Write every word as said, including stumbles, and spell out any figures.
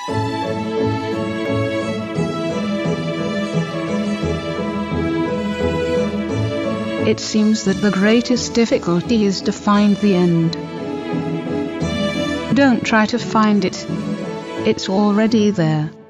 It seems that the greatest difficulty is to find the end. Don't try to find it. It's already there.